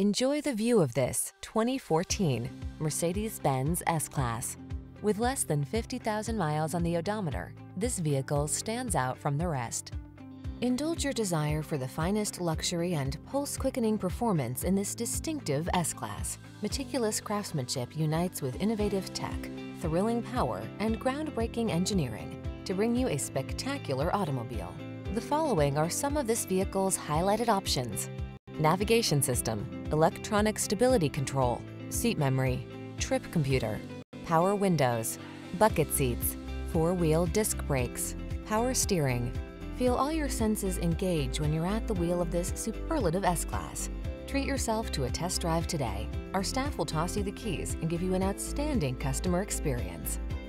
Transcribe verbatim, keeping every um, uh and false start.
Enjoy the view of this twenty fourteen Mercedes-Benz S-Class. With less than fifty thousand miles on the odometer, this vehicle stands out from the rest. Indulge your desire for the finest luxury and pulse-quickening performance in this distinctive S-Class. Meticulous craftsmanship unites with innovative tech, thrilling power, and groundbreaking engineering to bring you a spectacular automobile. The following are some of this vehicle's highlighted options: navigation system, electronic stability control, seat memory, trip computer, power windows, bucket seats, four-wheel disc brakes, power steering. Feel all your senses engage when you're at the wheel of this superlative S-Class. Treat yourself to a test drive today. Our staff will toss you the keys and give you an outstanding customer experience.